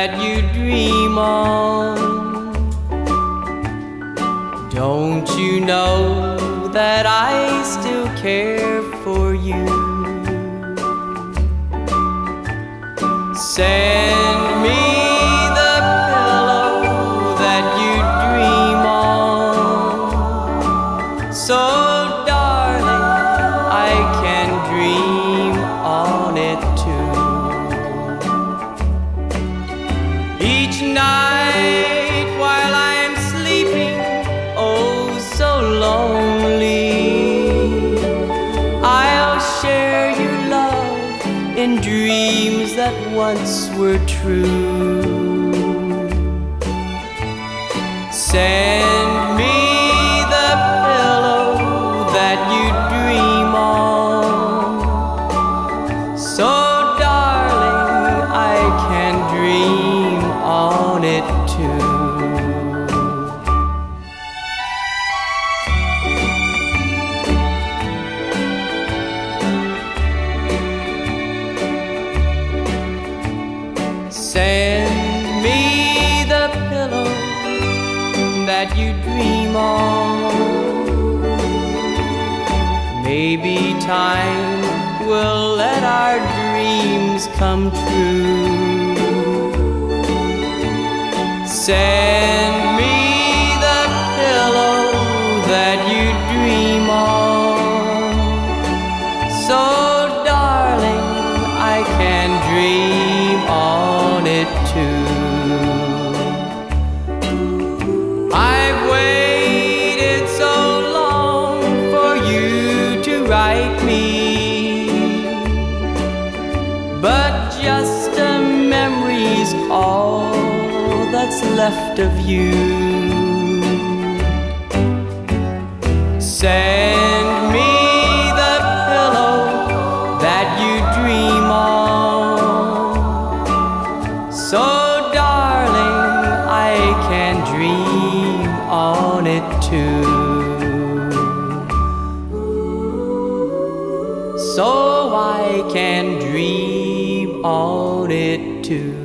that you dream on. Don't you know that I still care for you? Send me the pillow that you dream on, so darling, I can dream on it too. Each night while I'm sleeping, oh so lonely, I'll share your love in dreams that once were true. Send me the pillow that you dream on, so darling, I can dream on it too. Send me the pillow that you dream on. Maybe time will let our dreams come true. Send me the pillow that you dream on, so darling, I can dream on it too. I've waited so long for you to write me, but just a memory's all that's left of you. Send me the pillow that you dream on, so darling, I can dream on it too. So I can dream on it too.